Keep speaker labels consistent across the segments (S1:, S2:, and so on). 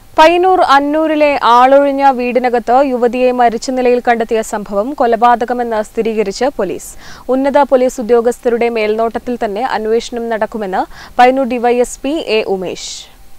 S1: പയ്യന്നൂർ അന്നൂരിലെ ആളൊഴിഞ്ഞ വീടിനകത്ത് യുവതിയെ മരിച്ച നിലയിൽ കണ്ടെത്തിയ സംഭവം കൊലപാതകമെന്ന് സ്ഥിരീകരിച്ച് പോലീസ്. ഉന്നത പോലീസ് ഉദ്യോഗസ്ഥരുടെ മേൽനോട്ടത്തിൽ തന്നെ അന്വേഷണം നടക്കുമെന്ന് പയ്യന്നൂർ ഡിവൈഎസ്പി എ ഉമേഷ്.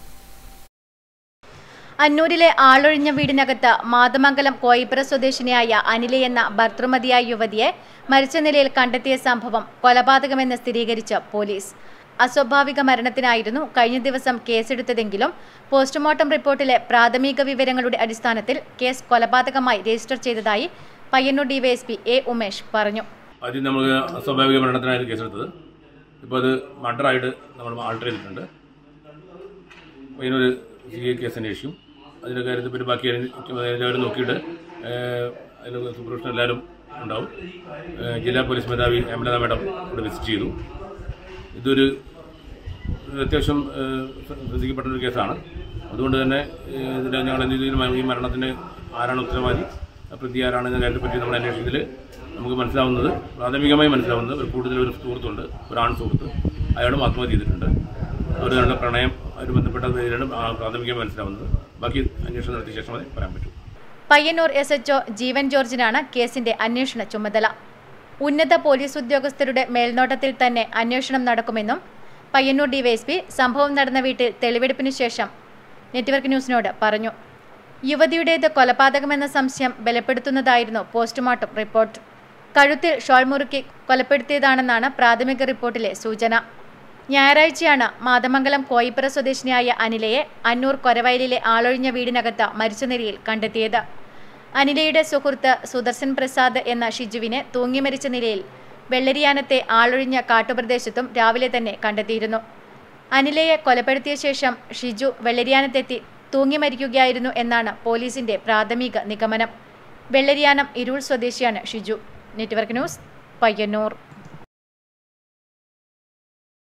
S2: അന്നൂരിലെ ആളൊഴിഞ്ഞ വീടിനകത്ത് മാതമംഗലം കോയിപ്പുര സ്വദേശിനിയായ അനിലയെന്ന ഭർതൃമതിയായ യുവതിയെ മരിച്ച നിലയിൽ കണ്ടെത്തിയ സംഭവം കൊലപാതകമെന്ന് സ്ഥിരീകരിച്ച് പോലീസ്. അസ്വാഭാവിക മരണത്തിനായിരുന്നു കഴിഞ്ഞ ദിവസം കേസെടുത്തതെങ്കിലും പോസ്റ്റ്മോർട്ടം റിപ്പോർട്ടിലെ പ്രാഥമിക വിവരങ്ങളുടെ അടിസ്ഥാനത്തിൽ കേസ് കൊലപാതകമായി രജിസ്റ്റർ ചെയ്തതായി പയ്യന്നൂർ ഡിവൈഎസ്പി എ ഉമേഷ് പറഞ്ഞു.
S3: ആദ്യം നമ്മൾ അസ്വാഭാവിക മരണത്തിനായിരുന്നു കേസെടുത്തത്. ഇപ്പോൾ അത് മർഡറായിട്ട് നമ്മൾ ആൾട്ടർ ചെയ്തിട്ടുണ്ട്. പയ്യന്നൂർ CA കേസ് അന്വേഷിക്കും. അതിൻ്റെ കാര്യത്തിൽ പിന്നെ ബാക്കി എല്ലാവരും നോക്കിയിട്ട് അതിൽ സൂപ്പർവിഷൻ എല്ലാവരും ഉണ്ടാവും. ജില്ലാ പോലീസ് മേധാവി അമലത മാഡം ഇവിടെ വിസിറ്റ് ചെയ്തു. ഇതൊരു അത്യാവശ്യം ശ്രദ്ധിക്കപ്പെട്ടൊരു കേസാണ്. അതുകൊണ്ട് തന്നെ ഇതിൽ ഞങ്ങൾ എന്ത് രീതിയിൽ ഈ മരണത്തിന് ആരാണ് ഉത്തരവാദി, പ്രതി ആരാണെന്ന കാര്യത്തെപ്പറ്റി നമ്മൾ അന്വേഷണത്തിൽ നമുക്ക് മനസ്സിലാവുന്നത്, പ്രാഥമികമായി മനസ്സിലാവുന്നത് കൂടുതലൊരു സുഹൃത്തുണ്ട്, ഒരു ആൺ സുഹൃത്ത്, അയാളും ആത്മഹത്യ ചെയ്തിട്ടുണ്ട്. അവർ നല്ല പ്രണയം അതിന് ബന്ധപ്പെട്ട രീതിയിലാണ് പ്രാഥമികമായി മനസ്സിലാവുന്നത്. ബാക്കി അന്വേഷണം നടത്തിയ ശേഷമേ പറയാൻ പറ്റൂ.
S2: പയ്യന്നൂർ SHO ജീവൻ ജോർജിനാണ് കേസിന്റെ അന്വേഷണ ചുമതല. ഉന്നത പോലീസ് ഉദ്യോഗസ്ഥരുടെ മേൽനോട്ടത്തിൽ തന്നെ അന്വേഷണം നടക്കുമെന്നും പയ്യന്നൂർ ഡിവൈഎസ്പി സംഭവം നടന്ന വീട്ടിൽ തെളിവെടുപ്പിനു ശേഷം നെറ്റ്വർക്ക് ന്യൂസിനോട് പറഞ്ഞു. യുവതിയുടേത് കൊലപാതകമെന്ന സംശയം ബലപ്പെടുത്തുന്നതായിരുന്നു പോസ്റ്റ്മോർട്ടം റിപ്പോർട്ട്. കഴുത്തിൽ ഷോൾ മുറുക്കി കൊലപ്പെടുത്തിയതാണെന്നാണ് പ്രാഥമിക റിപ്പോർട്ടിലെ സൂചന. ഞായറാഴ്ചയാണ് മാതമംഗലം കോയിപ്പുര സ്വദേശിനിയായ അനിലയെ അന്നൂർ കൊരവയലിലെ ആളൊഴിഞ്ഞ വീടിനകത്ത് മരിച്ച നിലയിൽ കണ്ടെത്തിയത്. അനിലയുടെ സുഹൃത്ത് സുദർശൻ പ്രസാദ് എന്ന ഷിജുവിനെ തൂങ്ങി മരിച്ച നിലയിൽ വെള്ളരിയാനത്തെ ആളൊഴിഞ്ഞ കാട്ടുപ്രദേശത്തും രാവിലെ തന്നെ കണ്ടെത്തിയിരുന്നു. അനിലയെ കൊലപ്പെടുത്തിയ ശേഷം ഷിജു വെള്ളരിയാനത്തെത്തി തൂങ്ങി മരിക്കുകയായിരുന്നു എന്നാണ് പോലീസിന്റെ പ്രാഥമിക നിഗമനം. വെള്ളരിയാനം ഇരുൾ സ്വദേശിയാണ് ഷിജു. Network news, Payyanur.